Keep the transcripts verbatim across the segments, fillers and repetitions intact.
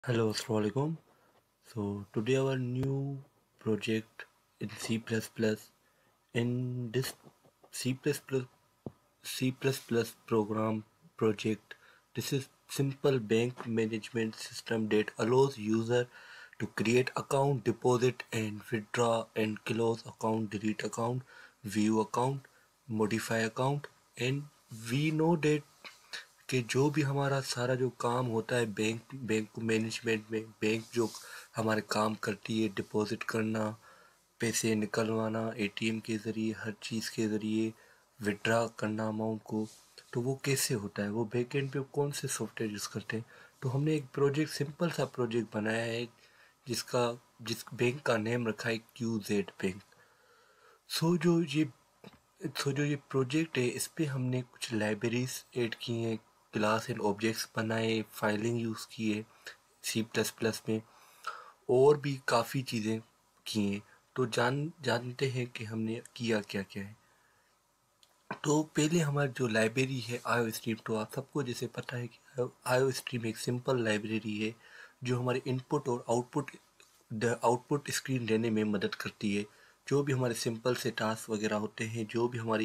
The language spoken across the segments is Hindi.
Hello, Assalamualaikum. So today our new project in C plus plus. In this C plus plus C plus plus program project, this is simple bank management system that allows user to create account, deposit and withdraw and close account, delete account, view account, modify account, and we know that कि जो भी हमारा सारा जो काम होता है बैंक बैंक मैनेजमेंट में, बैंक जो हमारे काम करती है डिपॉजिट करना, पैसे निकलवाना एटीएम के ज़रिए, हर चीज़ के ज़रिए विड्रा करना अमाउंट को, तो वो कैसे होता है, वो बैकएंड पे कौन से सॉफ्टवेयर यूज़ करते हैं। तो हमने एक प्रोजेक्ट, सिंपल सा प्रोजेक्ट बनाया है जिसका जिस बैंक का नेम रखा है क्यू जेड बैंक। सो जो ये सो जो ये प्रोजेक्ट है इस पे हमने कुछ लाइब्रेरीज ऐड की हैं, क्लास एंड ऑब्जेक्ट्स बनाए, फाइलिंग यूज़ की है सी प्लस प्लस में, और भी काफ़ी चीज़ें की हैं। तो जान जानते हैं कि हमने किया क्या क्या है। तो पहले हमारी जो लाइब्रेरी है आयो स्ट्रीम, तो आप सबको जैसे पता है कि आयो स्ट्रीम एक सिंपल लाइब्रेरी है जो हमारे इनपुट और आउटपुट आउटपुट स्क्रीन देने में मदद करती है। जो भी हमारे सिंपल से टास्क वगैरह होते हैं, जो भी हमारी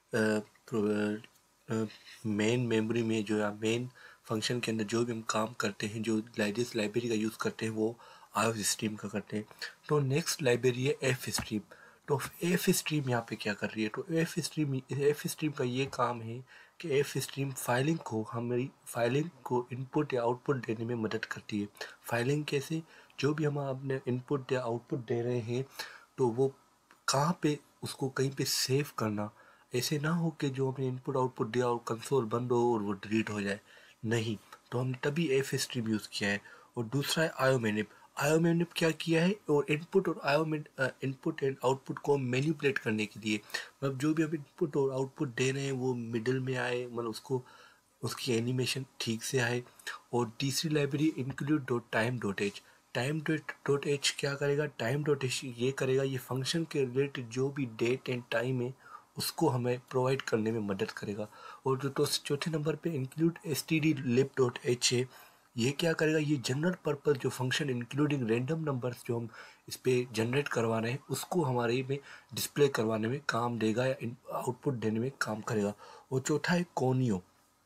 मेन मेमोरी में जो या मेन फंक्शन के अंदर जो भी हम काम करते हैं, जो जिस लाइब्रेरी का यूज़ करते हैं वो आयो स्ट्रीम का करते हैं। तो नेक्स्ट लाइब्रेरी है एफ स्ट्रीम। तो एफ स्ट्रीम यहाँ पे क्या कर रही है, तो एफ स्ट्रीम एफ स्ट्रीम का ये काम है कि एफ स्ट्रीम फाइलिंग को, हमारी फाइलिंग को इनपुट या आउटपुट देने में मदद करती है। फाइलिंग कैसे, जो भी हम अपने इनपुट या आउटपुट दे रहे हैं तो वो कहाँ पे, उसको कहीं पे सेव करना। ऐसे ना हो कि जो हमने इनपुट आउटपुट दिया और कंसोल बंद हो और वो डिलीट हो जाए, नहीं। तो हमने तभी एफ स्ट्रीम यूज़ किया है। और दूसरा है आयो मैनिप। आयो मैनिप क्या किया है, और इनपुट और आयो इनपुट एंड आउटपुट को मैनिपुलेट करने के लिए, मतलब जो भी हम इनपुट और आउटपुट दे रहे हैं वो मिडिल में आए, मतलब उसको उसकी एनिमेशन ठीक से आए। और तीसरी library include dot time dot H. Time dot dot H क्या करेगा, टाइम डॉट एच ये करेगा, ये फंक्शन के रिलेटेड जो भी डेट एंड टाइम है उसको हमें प्रोवाइड करने में मदद करेगा। और जो तो चौथे नंबर पे include S T D lib dot H है, ये क्या करेगा, ये जनरल पर्पस जो फंक्शन इंक्लूडिंग रैंडम नंबर्स जो हम इस पे जनरेट करवा रहे हैं उसको हमारे में डिस्प्ले करवाने में काम देगा या आउटपुट देने में काम करेगा। और चौथा है कोनियो।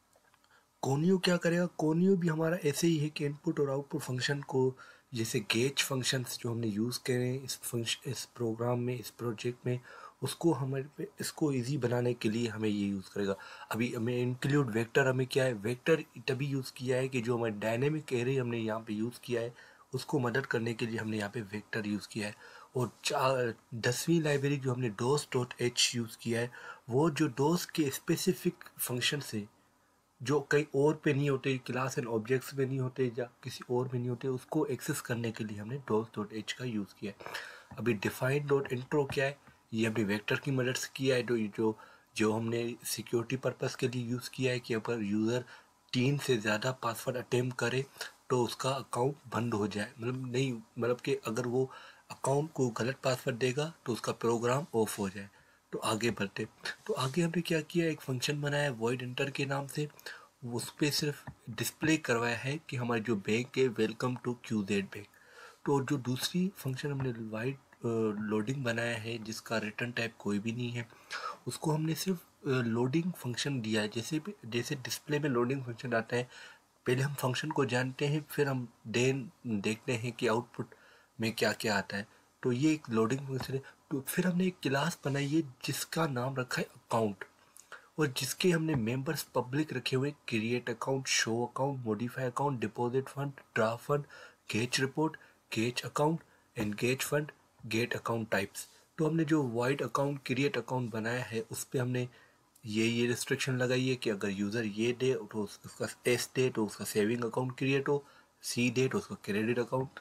कोनियो क्या करेगा, कोनियो भी हमारा ऐसे ही है कि इनपुट और आउटपुट फंक्शन को, जैसे गेज फंक्शंस जो हमने यूज़ करे हैं इस फंक्शन इस प्रोग्राम में, इस प्रोजेक्ट में, उसको हमारे पे इसको इजी बनाने के लिए हमें ये यूज़ करेगा। अभी हमें इंक्लूड वेक्टर, हमें क्या है, वेक्टर तभी यूज़ किया है कि जो हमारे डायनेमिक एरे हमने यहाँ पे यूज़ किया है उसको मदद करने के लिए हमने यहाँ पे वेक्टर यूज़ किया है। और चार दसवीं लाइब्रेरी जो हमने डोस डॉट एच यूज़ किया है, वो जो डोस के स्पेसिफिक फंक्शन से जो कहीं और पे नहीं होते, क्लास एंड ऑब्जेक्ट्स में नहीं होते या किसी और में नहीं होते, उसको एक्सेस करने के लिए हमने डॉस डॉट एच का यूज़ किया है। अभी डिफाइन डॉट इंट्रो क्या है, ये हमने वेक्टर की मदद से किया है। जो जो जो हमने सिक्योरिटी पर्पस के लिए यूज़ किया है कि अगर यूज़र तीन से ज़्यादा पासवर्ड अटेम्प्ट करे तो उसका अकाउंट बंद हो जाए, मतलब नहीं, मतलब कि अगर वो अकाउंट को गलत पासवर्ड देगा तो उसका प्रोग्राम ऑफ हो जाए। तो आगे बढ़ते, तो आगे हमने क्या किया, एक फंक्शन बनाया वॉइड एंटर के नाम से। उस पर सिर्फ डिस्प्ले करवाया है कि हमारी जो बैंक है welcome to Q Z bank. तो जो दूसरी फंक्शन हमने वाइड लोडिंग बनाया है जिसका रिटर्न टाइप कोई भी नहीं है, उसको हमने सिर्फ लोडिंग फंक्शन दिया है। जैसे भी जैसे डिस्प्ले में लोडिंग फंक्शन आता है, पहले हम फंक्शन को जानते हैं फिर हम देन देखते हैं कि आउटपुट में क्या क्या आता है। तो ये एक लोडिंग फंक्शन है। तो फिर हमने एक क्लास बनाई है जिसका नाम रखा है अकाउंट, और जिसके हमने मेंबर्स पब्लिक रखे हुए, create account, show account, modify account, deposit fund, draw fund, get report, get account, engage fund, get account types. तो हमने जो वाइड अकाउंट क्रिएट अकाउंट बनाया है उस पर हमने ये ये रिस्ट्रिक्शन लगाई है कि अगर यूज़र ये दे तो उसका एस दे तो उसका सेविंग अकाउंट क्रिएट हो, सी दे तो उसका क्रेडिट अकाउंट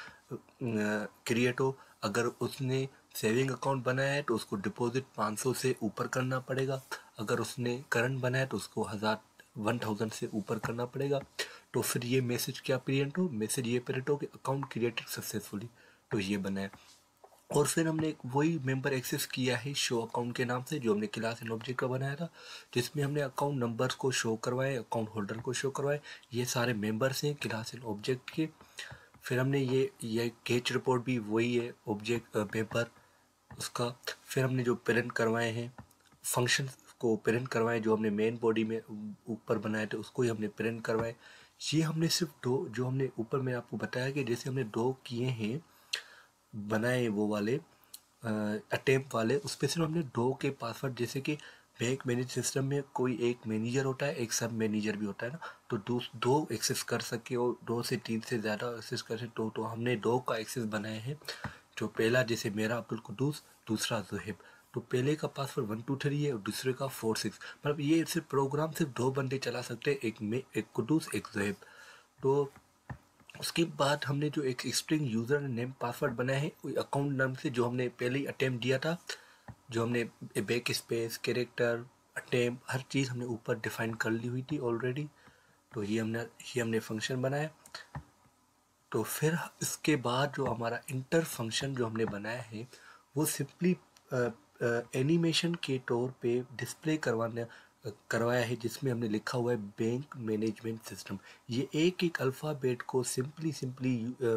क्रिएट हो। अगर उसने सेविंग अकाउंट बनाया है तो उसको डिपॉजिट पाँच सौ से ऊपर करना पड़ेगा। अगर उसने करंट बनाया तो उसको हज़ार वन थाउजेंड से ऊपर करना पड़ेगा। तो फिर ये मैसेज क्या प्रिंट हो, मैसेज ये प्रिंट हो कि अकाउंट क्रिएटेड सक्सेसफुली। तो ये बना है। और फिर हमने एक वही मेंबर एक्सेस किया है शो अकाउंट के नाम से, जो हमने क्लास एंड ऑब्जेक्ट का बनाया था, जिसमें हमने अकाउंट नंबर्स को शो करवाए, अकाउंट होल्डर को शो करवाए। ये सारे मेंबर्स हैं क्लास एंड ऑब्जेक्ट के। फिर हमने ये ये कैच रिपोर्ट भी वही है ऑब्जेक्ट मेंबर उसका। फिर हमने जो पेरेंट करवाए हैं फंक्शन को पेरेंट करवाए, जो हमने मेन बॉडी में ऊपर बनाए थे उसको ही हमने पेरेंट करवाए। ये हमने सिर्फ दो, जो हमने ऊपर में आपको बताया कि जैसे हमने दो किए हैं बनाए वो वाले अटेम्प्ट वाले, उस पर सिर्फ हमने दो के पासवर्ड, जैसे कि बैंक मैनेज सिस्टम में कोई एक मैनेजर होता है, एक सब मैनेजर भी होता है ना, तो दो दो एक्सेस कर सके और दो से तीन से ज़्यादा एक्सेस कर सके, तो, तो हमने दो का एक्सेस बनाए हैं। जो पहला जैसे मेरा अब्दुल कुद्दूस, दूसरा ज़ुहैब, तो पहले का पासवर्ड वन टू थ्री है और दूसरे का फोर सिक्स, मतलब ये सिर्फ प्रोग्राम सिर्फ दो बंदे चला सकते हैं, एक में एक कुद्दूस एक ज़ुहैब। तो उसके बाद हमने जो एक स्ट्रिंग यूज़र नेम पासवर्ड बनाया है वही अकाउंट नाम से, जो हमने पहले ही अटेम्प्ट दिया था, जो हमने बैक स्पेस कैरेक्टर अटेम्प्ट हर चीज़ हमने ऊपर डिफाइन कर ली हुई थी ऑलरेडी। तो ये हमने ये हमने फंक्शन बनाया। तो फिर इसके बाद जो हमारा इंटर फंक्शन जो हमने बनाया है वो सिंपली एनिमेशन के तौर पे डिस्प्ले करवाने करवाया है, जिसमें हमने लिखा हुआ है बैंक मैनेजमेंट सिस्टम। ये एक एक अल्फ़ाबेट को सिंपली सिंपली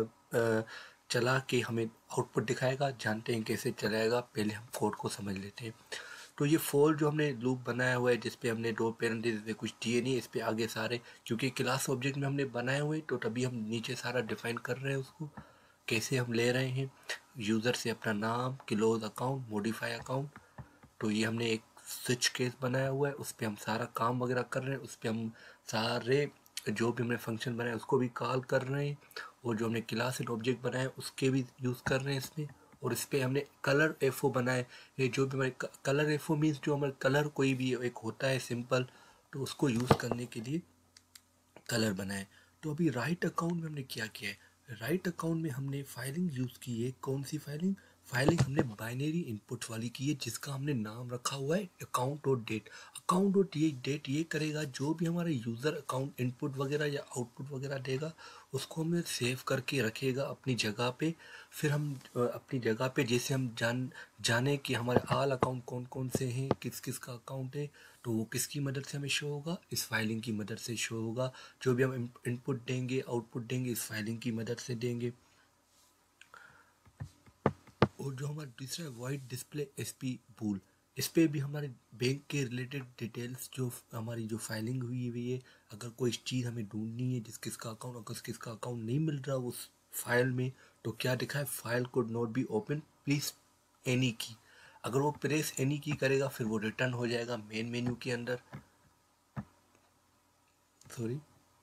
चला के हमें आउटपुट दिखाएगा। जानते हैं कैसे चलाएगा, पहले हम कोड को समझ लेते हैं। तो ये फॉर जो हमने लूप बनाया हुआ है, जिसपे हमने दो पेरेंटेज में कुछ दिए नहीं, इस पे आगे सारे, क्योंकि क्लास ऑब्जेक्ट में हमने बनाए हुए, तो तभी हम नीचे सारा डिफाइन कर रहे हैं उसको कैसे हम ले रहे हैं। यूज़र से अपना नाम, क्लोज अकाउंट, मॉडिफाई अकाउंट, तो ये हमने एक स्विच केस बनाया हुआ है, उस पर हम सारा काम वगैरह कर रहे हैं, उस पर हम सारे जो भी हमने फंक्शन बनाए उसको भी कॉल कर रहे हैं, और जो हमने क्लास एंड ऑब्जेक्ट बनाए उसके भी यूज़ कर रहे हैं इसमें। और इस पर हमने कलर एफ ओ बनाए, ये जो भी हमारे कलर एफ ओ मीन्स जो हमारे कलर कोई भी एक होता है सिंपल, तो उसको यूज़ करने के लिए कलर बनाए। तो अभी राइट अकाउंट में हमने क्या किया है, राइट अकाउंट में हमने फाइलिंग यूज़ की है। कौन सी फाइलिंग फाइलिंग हमने बाइनरी इनपुट वाली की है, जिसका हमने नाम रखा हुआ है account dot dat. Account dot ये डेट ये करेगा जो भी हमारा यूज़र अकाउंट इनपुट वगैरह या आउटपुट वगैरह देगा, उसको हमें सेव करके रखेगा अपनी जगह पे। फिर हम अ, अपनी जगह पे जैसे हम जान जाने कि हमारे आल अकाउंट कौन कौन से हैं, किस किस का अकाउंट है, तो वो किसकी मदद से हमें शो होगा, इस फाइलिंग की मदद से शो होगा। जो भी हम इनपुट देंगे आउटपुट देंगे इस फाइलिंग की मदद से देंगे। और जो हमारा दूसरा वाइट डिस्प्ले एसपी पूल, इस पे भी हमारे बैंक के रिलेटेड डिटेल्स, जो हमारी जो फाइलिंग हुई हुई है, अगर कोई चीज़ हमें ढूंढनी है जिस किसका अकाउंट, अगर किसका अकाउंट नहीं मिल रहा उस फाइल में, तो क्या दिखा है, file could not be open please any key. अगर वो प्रेस एनी की करेगा फिर वो रिटर्न हो जाएगा मेन मेन्यू के अंदर। सॉरी,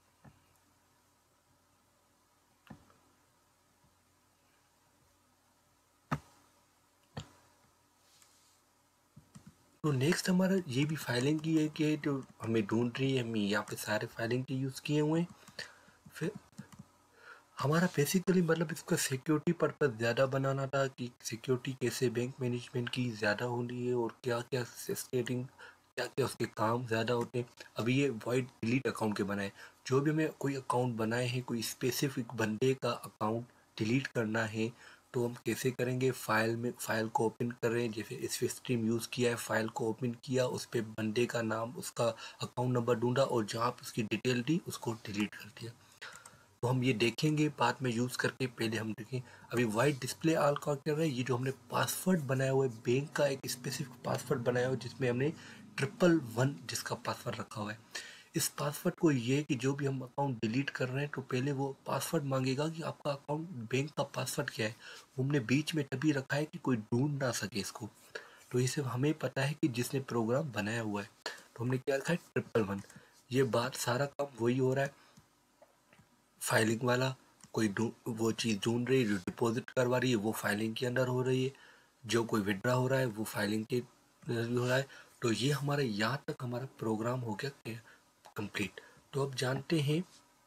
तो नेक्स्ट हमारा ये भी फाइलिंग की है कि जो हमें ढूंढ रही है, हम यहाँ पे सारे फाइलिंग के यूज़ किए हुए हैं। फिर हमारा बेसिकली मतलब इसका सिक्योरिटी पर्पस ज़्यादा बनाना था, कि सिक्योरिटी कैसे बैंक मैनेजमेंट की ज़्यादा होनी है और क्या क्या सेटिंग, क्या क्या उसके काम ज़्यादा होते हैं। अभी ये वॉइड डिलीट अकाउंट के बनाए, जो भी हमें कोई अकाउंट बनाए हैं, कोई स्पेसिफिक बंदे का अकाउंट डिलीट करना है, तो हम कैसे करेंगे, फाइल में फाइल को ओपन कर रहे हैं, जैसे स्विच स्ट्रीम यूज़ किया है, फाइल को ओपन किया, उस पर बंदे का नाम, उसका अकाउंट नंबर ढूंढा और जहाँ पर उसकी डिटेल दी उसको डिलीट कर दिया। तो हम ये देखेंगे बाद में यूज़ करके, पहले हम देखें अभी वाइट डिस्प्ले ऑल का कर रहा है। ये जो हमने पासवर्ड बनाया हुआ है बैंक का, एक स्पेसिफिक पासवर्ड बनाया हुआ है जिसमें हमने ट्रिपल वन जिसका पासवर्ड रखा हुआ है। इस पासवर्ड को ये कि जो भी हम अकाउंट डिलीट कर रहे हैं तो पहले वो पासवर्ड मांगेगा कि आपका अकाउंट बैंक का पासवर्ड क्या है। वो हमने बीच में तभी रखा है कि कोई ढूंढ ना सके इसको। तो ये सिर्फ हमें पता है कि जिसने प्रोग्राम बनाया हुआ है। तो हमने क्या रखा है, ट्रिपल वन। ये बात सारा काम वही हो रहा है फाइलिंग वाला। कोई ढूंढ वो चीज़ ढूंढ रही है, जो डिपॉजिट करवा रही है वो फाइलिंग के अंदर हो रही है, जो कोई विड्रा हो रहा है वो फाइलिंग के अंदर भी हो रहा है। तो ये हमारा यहाँ तक हमारा प्रोग्राम हो गया कंप्लीट। तो अब जानते हैं,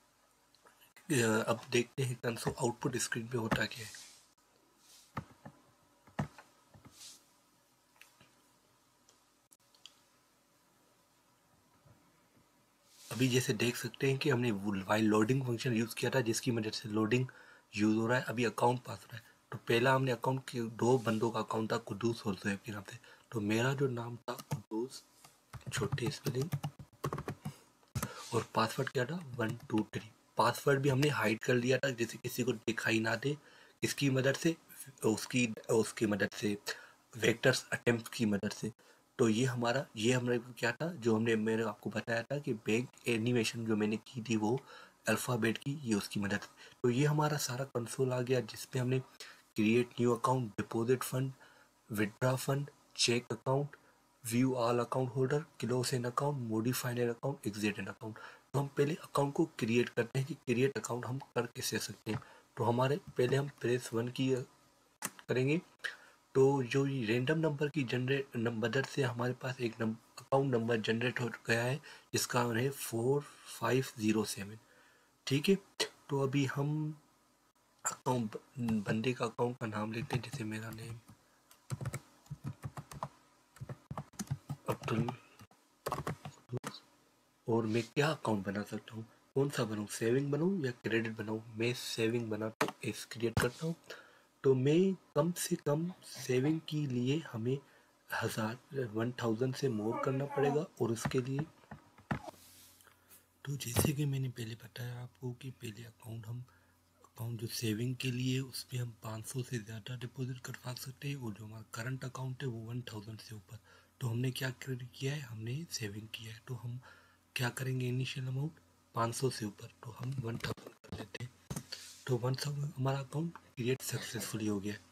अब देखते हैं कंसोल आउटपुट स्क्रीन पे होता क्या है। अभी जैसे देख सकते हैं कि हमने वाइल लोडिंग फंक्शन यूज़ किया था, जिसकी मदद से लोडिंग यूज़ हो रहा है। अभी अकाउंट पास हो रहा है, तो पहला हमने अकाउंट के दो बंदों का अकाउंट था कुद्दूस और जोएब के नाम से। तो मेरा जो नाम था कुद्दूस, छोटी स्पेलिंग, और पासवर्ड क्या था वन टू थ्री। पासवर्ड भी हमने हाइड कर लिया था जैसे किसी को दिखाई ना दे। इसकी मदद से, उसकी उसकी मदद से, वेक्टर्स अटेम्प्ट की मदद से। तो ये हमारा ये हमने क्या था जो हमने मैंने आपको बताया था कि बैंक एनिमेशन जो मैंने की थी वो अल्फ़ाबेट की, ये उसकी मदद से। तो ये हमारा सारा कंसोल आ गया जिसमें हमने create new account, deposit fund, withdraw fund, check account, view all account holder, close an account, modify an account, exit an account. तो हम पहले अकाउंट को क्रिएट करते हैं कि क्रिएट अकाउंट हम कर कैसे सकते हैं। तो हमारे पहले हम प्रेस वन की करेंगे। तो जो ये रैंडम नंबर की जनरेट मदद से हमारे पास एक अकाउंट नंबर जनरेट हो गया है जिसका है फोर फाइव ज़ीरो सेवन। ठीक है, तो अभी हम अकाउंट बंदे का अकाउंट का नाम लेते हैं, जैसे मेरा नेम अब्दुल, और मैं क्या अकाउंट बना सकता हूँ, कौन सा बनाऊँ, सेविंग बनाऊँ या क्रेडिट बनाऊँ। मैं सेविंग बनाता हूँ, एस क्रिएट करता हूँ। तो मैं कम से कम सेविंग के लिए हमें हज़ार वन थाउजेंड से मोर करना पड़ेगा। और उसके लिए तो जैसे कि मैंने पहले बताया आपको कि पहले अकाउंट हम अकाउंट जो सेविंग के लिए उस पर हम पाँच सौ से ज़्यादा डिपॉजिट करवा सकते हैं, और जो हमारा करंट अकाउंट है वो वन थाउजेंड से ऊपर। तो हमने क्या किया है, हमने सेविंग किया है। तो हम क्या करेंगे, इनिशियल अमाउंट पाँच सौ से ऊपर, तो हम वन थाउजेंड कर लेते हैं। तो वन थाउजेंड हमारा अकाउंट क्रिएट सक्सेसफुली हो गया।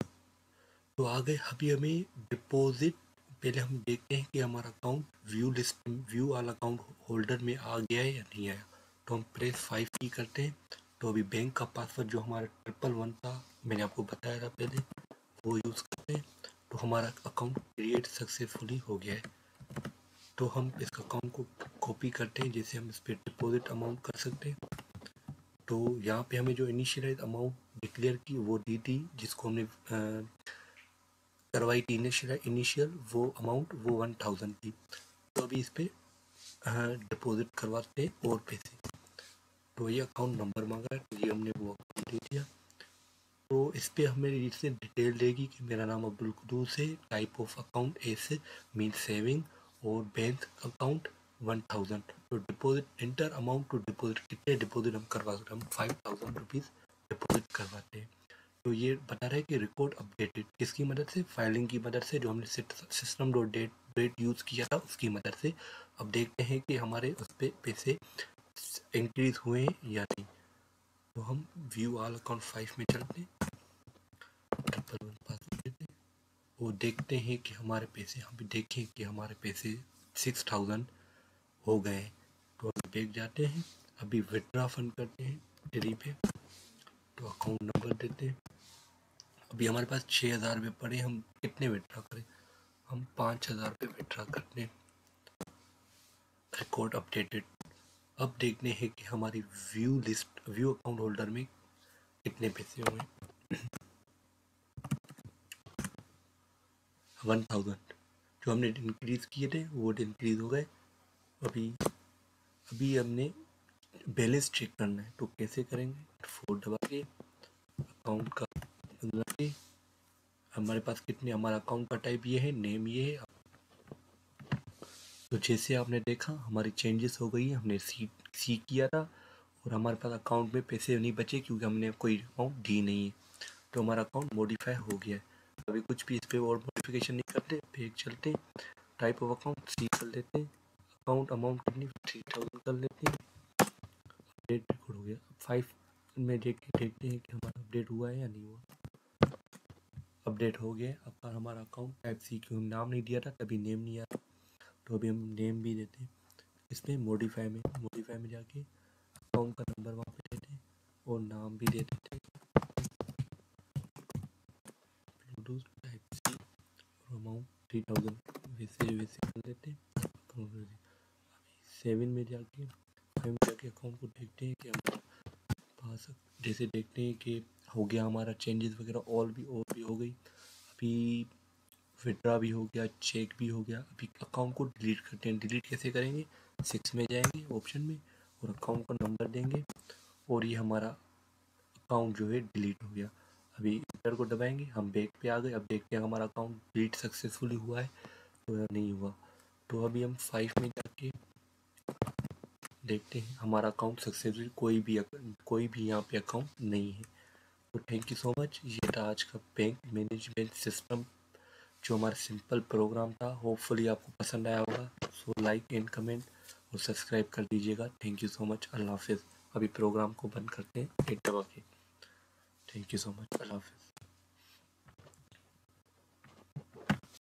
तो आगे अभी हमें डिपॉजिट, पहले हम देखते हैं कि हमारा अकाउंट व्यू लिस्ट व्यू वाला अकाउंट होल्डर में आ गया है या नहीं आया। तो हम प्रेस फाइव की करते हैं। तो अभी बैंक का पासवर्ड जो हमारा ट्रिपल वन था, मैंने आपको बताया था पहले, वो यूज़ करते हैं। तो हमारा अकाउंट क्रिएट सक्सेसफुली हो गया है। तो हम इस अकाउंट को कॉपी करते हैं, जैसे हम इस पर डिपॉजिट अमाउंट कर सकते हैं। तो यहाँ पे हमें जो इनिशियलाइज अमाउंट डिक्लेयर की वो दी थी, जिसको हमने करवाई थी इनिशियल इनिशियल वो अमाउंट वो वन थाउजेंड थी। तो अभी इस पर डिपॉजिट करवाते और पैसे। तो ये अकाउंट नंबर मांगा है, तो ये हमने वो अकाउंट दे दिया। तो इस पर हमें इससे डिटेल देगी कि मेरा नाम अब्दुल कुद्दूस है, टाइप ऑफ अकाउंट ऐसे मीन सेविंग, और बैंक अकाउंट वन थाउजेंड। तो deposit enter amount to deposit, कितने डिपॉजिट हम करवा सकते हैं, हम फाइव थाउजेंड रुपीज़ डिपॉजिट करवाते हैं। तो ये बता रहा है कि रिकॉर्ड अपडेटेड किसकी मदद से, फाइलिंग की मदद से, जो हमने system dot dat dat use किया था उसकी मदद से। अब देखते हैं कि हमारे उस पर पैसे इंक्रीज हुए हैं या नहीं। तो हम व्यू ऑल अकाउंट फाइव में चलते हैं, ट्रिपल वन पासवर्ड देते हैं और देखते हैं कि हमारे पैसे, हम देखें कि हमारे पैसे सिक्स थाउजेंड हो गए हैं। तो अभी बैक जाते हैं, अभी विड्रा फंड करते हैं ट्री पे। तो अकाउंट नंबर देते हैं। अभी हमारे पास छः हज़ार रुपये पड़े, हम कितने विड्रा करें, हम पाँच हज़ार रुपये विड्रा करते हैं। Record updated. अब देखते हैं कि हमारी view list view account holder में कितने पैसे हुए, वन थाउजेंड। जो हमने इंक्रीज़ किए थे वो इंक्रीज़ हो गए। अभी अभी हमने बैलेंस चेक करना है, तो कैसे करेंगे, फोर दबा के अकाउंट का दबा के, हमारे पास कितने, हमारा अकाउंट का टाइप ये है, नेम ये है। तो जैसे आपने देखा हमारी चेंजेस हो गई, हमने सी सी किया था और हमारे पास अकाउंट में पैसे नहीं बचे क्योंकि हमने कोई अमाउंट दी नहीं है। तो हमारा अकाउंट मॉडिफाई हो गया है। अभी कुछ भी इस पर और मॉडिफिकेशन नहीं करते, बैक चलते, टाइप ऑफ अकाउंट सी कर लेते हैं, अकाउंट अमाउंट कितनी थ्री थाउजेंड कर लेते हैं, अपडेट रिकॉर्ड हो गया। फाइव में देख के देखते हैं कि हमारा अपडेट हुआ है या नहीं हुआ। अपडेट हो गया। अब हमारा अकाउंट टाइप सी, क्यों नाम नहीं दिया था तभी नेम नहीं आया, तो अभी हम नेम भी देते हैं इसमें, मॉडिफाई में मॉडिफाई में जाके अकाउंट का नंबर वहाँ पे देते हैं और नाम भी दे देते हैं टाइप सी, और अमाउंट थ्री थाउजेंड वैसे वैसे कर लेते हैं। अभी सेवन में जाके फाइव में जाके अकाउंट को देखते हैं कि हमारा पास, जैसे देखते हैं कि हो गया हमारा चेंजेस वगैरह, और भी और भी हो गई। अभी विड्रा भी हो गया, चेक भी हो गया। अभी अकाउंट को डिलीट करते हैं। डिलीट कैसे करेंगे, सिक्स में जाएंगे ऑप्शन में और अकाउंट का नंबर देंगे और ये हमारा अकाउंट जो है डिलीट हो गया। अभी इंटर को दबाएंगे, हम बैक पे आ गए। अब देखते हैं हमारा अकाउंट डिलीट सक्सेसफुली हुआ है तो या नहीं हुआ। तो अभी हम फाइव में जाके देखते हैं हमारा अकाउंट सक्सेसफुल, कोई भी कोई भी यहाँ पे अकाउंट नहीं है। तो थैंक यू सो मच। ये था आज का बैंक मैनेजमेंट सिस्टम जो हमारा सिंपल प्रोग्राम था। होपफुली आपको पसंद आया होगा। सो लाइक एंड कमेंट और सब्सक्राइब कर दीजिएगा। Thank you so much. अल्लाह हाफिज़। अभी प्रोग्राम को बंद करते हैं एक दबा के। Thank you so much. अल्लाह हाफिज़।